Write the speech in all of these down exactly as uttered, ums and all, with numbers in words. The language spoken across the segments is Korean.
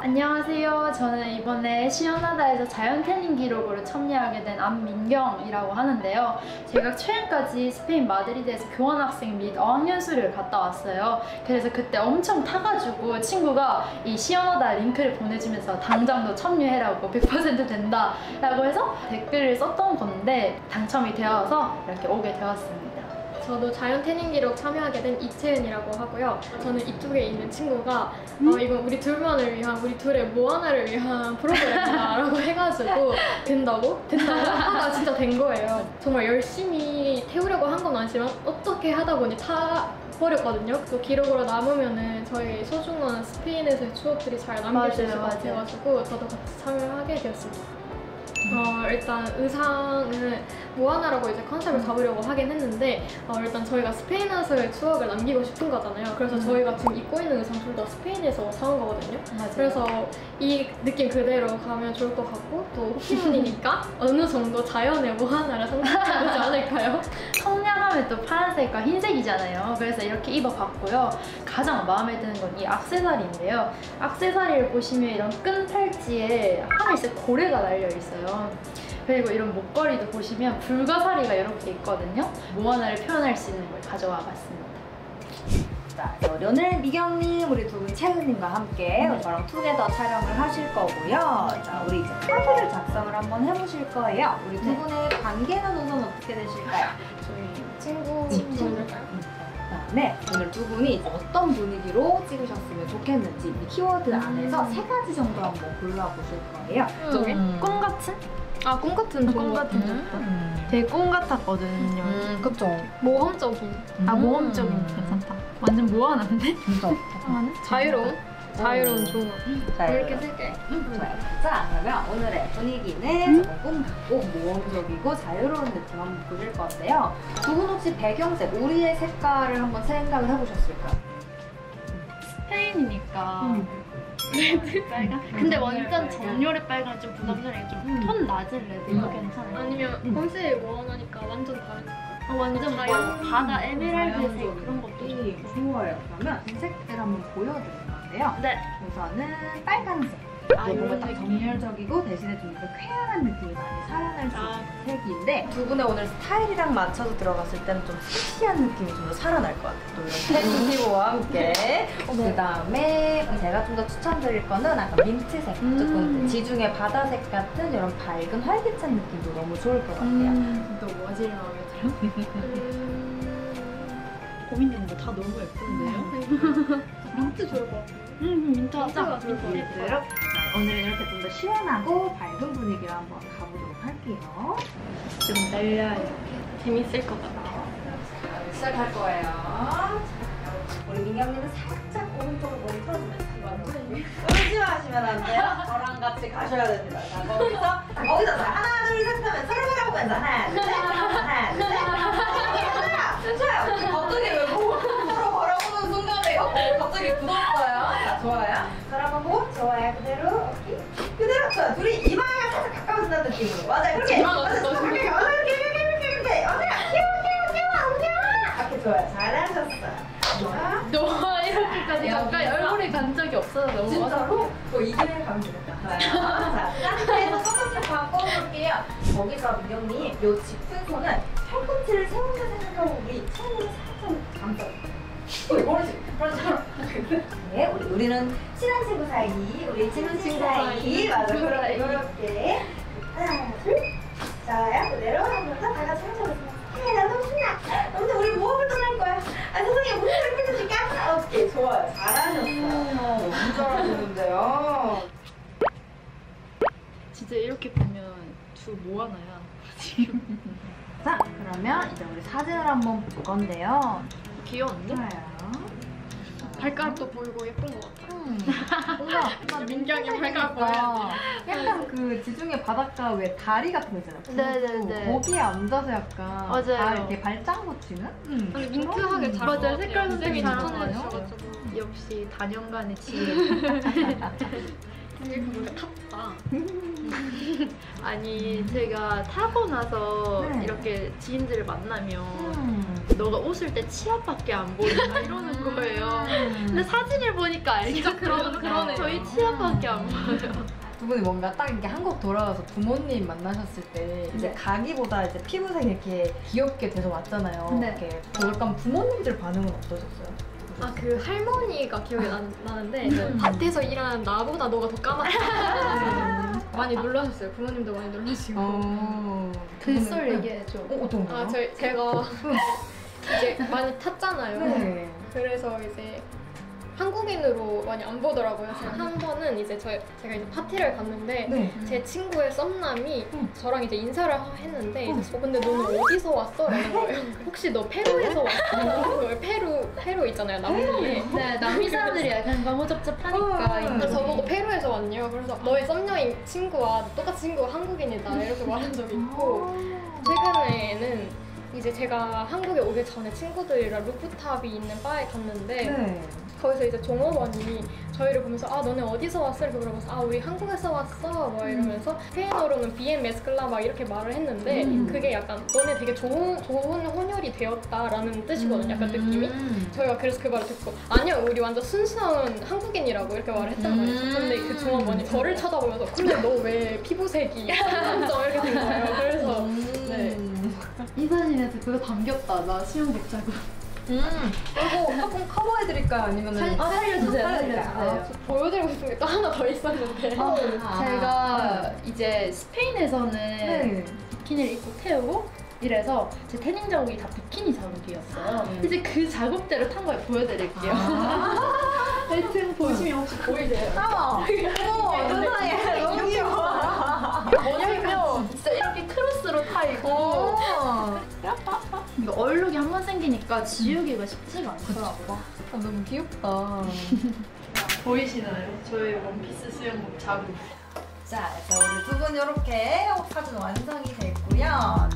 안녕하세요. 저는 이번에 시연하다에서 자연 태닝 기록으로 참여하게 된 안민경이라고 하는데요. 제가 최근까지 스페인 마드리드에서 교환학생 및 어학연수를 갔다 왔어요. 그래서 그때 엄청 타가지고 친구가 이 시연하다 링크를 보내주면서 당장 너 참여해라고 백 퍼센트 된다 라고 해서 댓글을 썼던 건데 당첨이 되어서 이렇게 오게 되었습니다. 저도 자연 태닝 기록 참여하게 된 이채은이라고 하고요. 저는 이쪽에 있는 친구가 음? 어, 이건 우리 둘만을 위한, 우리 둘의 뭐 하나를 위한 프로그램이다 라고 해가지고 된다고? 된다고? 하다 진짜 된 거예요. 정말 열심히 태우려고 한 건 아니지만 어떻게 하다 보니 타 버렸거든요. 또 기록으로 남으면은 저희 소중한 스페인에서의 추억들이 잘 남겨질 것 같아가지고 저도 같이 참여하게 되었습니다. 어, 일단 의상은 모아나라고 이제 컨셉을 잡으려고 하긴 했는데 어, 일단 저희가 스페인에서의 추억을 남기고 싶은 거잖아요. 그래서 음. 저희가 지금 입고 있는 의상 둘 다 스페인에서 사온 거거든요. 맞아요. 그래서 이 느낌 그대로 가면 좋을 것 같고 또 호피문이니까 어느 정도 자연의 모아나를 상상해야 되지 않을까요? 청량하면 또 파란색과 흰색이잖아요. 그래서 이렇게 입어봤고요. 가장 마음에 드는 건 이 액세서리인데요. 액세서리를 보시면 이런 끈 팔찌에 하늘색 고래가 달려 있어요. 그리고 이런 목걸이도 보시면 불가사리가 이렇게 있거든요. 모아나를 표현할 수 있는 걸 가져와 봤습니다. 자, 오늘 미경님, 우리 두 분이 채은님과 함께 네. 저랑 투게더 촬영을 하실 거고요. 자, 우리 이제 카드를 작성을 한번 해보실 거예요. 우리 두 분의 네. 관계는 우선 어떻게 되실까요? 저희 친구 친구일까요? 그다음에 오늘 두 분이 어떤 분위기로 찍으셨으면 좋겠는지 이 키워드 음. 안에서 세 가지 정도 한번 골라보실 거예요. 저기 음. 꿈 같은? 아, 꿈 같은 꿈 같은 음. 되게 꿈 같았거든요. 음, 그쵸. 모험적인. 음. 아, 모험적인 음. 괜찮다. 완전 모아나인데? 진짜. 자유로운? 자유로운 좋은 자, 이렇게 세 개. 음. 좋아요. 자, 그러면 오늘의 분위기는 조금 꿈 같고 모험적이고 자유로운 느낌 한번 보실 건데요. 두 분 혹시 배경색, 우리의 색깔을 한번 생각을 해보셨을까요? 스페인이니까 음. 레드 빨간? 근데 완전 정렬의 빨간 좀 부담스러워. 좀 톤 음. 낮은 레드 이거 괜찮아요? 아니면 음. 컨셉이 모아나니까 완전 다른 색깔. 어, 완전 자연 뭐 바다 에메랄드색 그런 것도 좋아요. 그러면 이 색들 한번 보여드릴 건데요. 네. 우선은 빨간색. 아, 뭔가 딱 정열적이고 대신에 좀 더 쾌활한 느낌이 많이 살아날 수 있는 아. 색인데 두 분의 오늘 스타일이랑 맞춰서 들어갔을 때는 좀 섹시한 느낌이 좀 더 살아날 것 같아요. 또 이런 팬티와 함께. 네. 그 다음에 제가 좀 더 추천드릴 거는 약간 민트색, 음. 조금 지중해 바다색 같은 이런 밝은 활기찬 느낌도 너무 좋을 것 같아요. 음. 또 뭐가 제일 마음에 들어? 음... 고민되는 거 다 너무 예쁜데요? 민트 좋을 것 같아요. 음, 민트가 좋을 것 같아요. 오늘은 이렇게 좀 더 시원하고 밝은 분위기로 한번 가보도록 할게요. 좀 날려요. 재밌을 것 같아요. 시작할 거예요. 우리 민경님은 살짝 오른쪽으로 머리 풀어주면서 의심하시면 안 돼요. 저랑 같이 가셔야 됩니다. 자, 거기서 거기서 자, 하나 둘 셋 하면 서로 바라보면서 하나 둘 셋 하나 둘 셋 좋아요. 갑자기 왜 뭐, 서로 바라보는 순간에 어, 갑자기 굳었어요. 자, 좋아요. 서로 한번 보고 좋아요. 그대로 오케이. 그대로 좋아. 둘이 이마가 살짝 가까워진다는 느낌으로. 맞아요. 그렇게. 이마가 맞아요. 가까워진다. 이렇게 이렇게 이렇게 이렇게 이렇게. 어머야 귀여워 귀여워 귀여워 어머야. 오케이 좋아요. 잘하셨어요. 너와 이렇게까지 가까이 얼굴에 간 적이 없어서 너무 진짜로? 뭐 이기를 가면 되겠다. 자, 상태에서 손끝을 바꿔볼게요. 거기서 민경님, 요 짚은 손은 팔꿈치를 세운다 생각하고 우리 손으로 살짝 감싸요. 우리 모르지? 그렇지? 네, 우리, 우리는 친한 친구 사이, 우리 친한 친구 사이. 맞아, 그렇게, 그렇게. 하나, 둘. 좋아요. 그대로 한번 더 다 같이 해보겠습니다. 나 너무 신나. 아무튼 우리 모험을 떠날 거야. 아, 선생님, 무슨 이렇게 해줄까? 오케이, 좋아요. 잘하셨어요. 너무 잘하시는데요. 진짜 이렇게 보면 두 모아나야 지금. 자, 그러면 이제 우리 사진을 한번 볼 건데요. 귀여운데? 좋아요. 발가락도 보이고 예쁜 것 같아요. 음. 뭔가 민경이 발가락 보여야지. 약간 그 지중해 바닷가 왜 다리 같은 거 있잖아요. 네네네. 거기에 앉아서 약간 맞아요. 발 이렇게 발짱 붙이는? 음. 근데 민트하게 잘 맞아요. 맞아요. 색깔 선생님이 잘 잘하네요. 맞으셔가지고. 역시 단연간의 지혜. 이렇게 보니까 탔다. 아니 제가 타고 나서 네. 이렇게 지인들을 만나면 음. 너가 웃을 때 치아밖에 안 보인다 이러는 거예요. 근데 사진을 보니까 알겠죠. 그런- 그러네요. 저희 치아밖에 안 보여요. 두 분이 뭔가 딱 이렇게 한국 돌아와서 부모님 만나셨을 때 이제 네. 가기보다 이제 피부색이 이렇게 귀엽게 돼서 왔잖아요. 네. 이렇게 약간 부모님들 반응은 어떠셨어요? 아 그 할머니가 기억이 나, 나는데 이제 밭에서 일하는 나보다 너가 더 까맣다. 많이 놀라셨어요. 부모님도 많이 놀라시고. 어. 그 썰 네. 얘기해줘. 어, 어떤 거요? 아, 저, 제가 이제 많이 탔잖아요. 네. 그래서 이제 한국인으로 많이 안 보더라고요. 제가 한 번은 이제 저, 제가 이제 파티를 갔는데 네. 제 친구의 썸남이 응. 저랑 이제 인사를 하- 했는데 이제 어, 근데 너는 어디서 왔어? 라는 거예요. 혹시 너 페루에서 왔어? 라는 거예요. 페루, 페루 있잖아요, 남미에. 네, 남미 사람들이 약간 과무접접하니까. 어, 그래서 저보고 페루에서 왔네요. 그래서 너의 썸녀인 친구와 똑같은 친구가 한국인이다 이렇게 말한 적이 있고 최근에는 이제 제가 한국에 오기 전에 친구들이랑 루프탑이 있는 바에 갔는데 네. 거기서 이제 종업원이 저희를 보면서 아 너네 어디서 왔어? 이렇게 물어봐서 아 우리 한국에서 왔어 막 이러면서 스페인어로는 비엔 메스클라 막 이렇게 말을 했는데 음. 그게 약간 너네 되게 좋은, 좋은 혼혈이 되었다라는 뜻이거든요. 약간 느낌이 음. 저희가 그래서 그 말을 듣고 아니요 우리 완전 순수한 한국인이라고 이렇게 말을 했단 말이죠. 근데 그 종업원이 저를 쳐다보면서 근데 너 왜 피부색이 점 이렇게 된 거예요. 그래서 음. 네. 이 사진에서 그거 담겼다. 나 수영복 자국. 음. 이거 조금 커버해드릴까요? 아니면은 살- 아, 살려주세요. 살려주세요. 살려주세요. 보여드리고 싶은 게 또 하나 더 있었는데 아, 아. 제가 이제 스페인에서는 네. 비키니를 입고 태우고 이래서 제 태닝 자국이 다 비키니 자국이었어요. 음. 이제 그 자국대로 탄 걸 보여드릴게요. 아. 하여튼 보시면 혹시 보이세요? 어머, 세상에 너무 귀여워. 뭐냐면 진짜 이렇게 크로스로 타 있고 어. 이거 얼룩이 한 번 생기니까 지우기가 쉽지가 않더라고요. 아, 너무 귀엽다. 보이시나요? 저의 원피스 수영복 자국. 자, 그래서 우리 두 분 이렇게 사진 완성이 됐고요.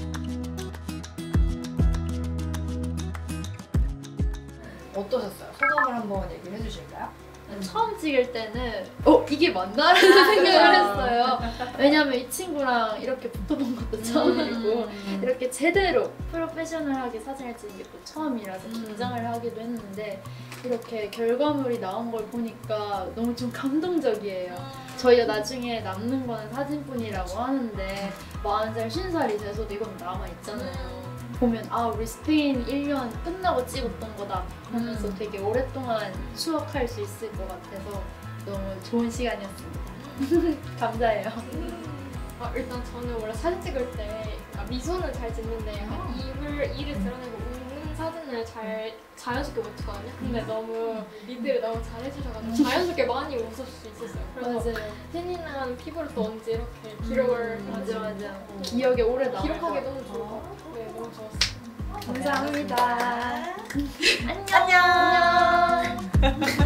어떠셨어요? 소감을 한번 얘기해 주실까요? 처음 찍을 때는 어? 이게 맞나? 라는 생각을 했어요. 왜냐면 이 친구랑 이렇게 붙어본 것도 처음이고 음. 이렇게 제대로 프로페셔널하게 사진을 찍는 게 또 처음이라서 긴장을 하기도 했는데 이렇게 결과물이 나온 걸 보니까 너무 좀 감동적이에요. 저희가 나중에 남는 거는 사진뿐이라고 하는데 마흔 살, 쉰 살이 돼서도 이건 남아있잖아요. 보면 아 우리 스페인 일 년 끝나고 찍었던 거다 하면서 음. 되게 오랫동안 추억할 수 있을 것 같아서 너무 좋은 시간이었습니다. 감사해요. 아, 일단 저는 원래 사진 찍을 때 아, 미소는 잘 짓는데 약간 입을 이를 드러내고 웃는 사진을 잘 자연스럽게 못 찍거든요. 근데 너무 리드를 너무 잘해주셔가지고 자연스럽게 많이 웃을 수 있었어요. 그래서 맞아요. 틴이는 피부를 또 언제 이렇게 기록을 맞아 해가지고 맞아. 기억에 오래 남을 기록하기 것 너무 같아요. 좋을 것 같아요. 네, 너무 좋았어요. 감사합니다. 안녕. 안녕.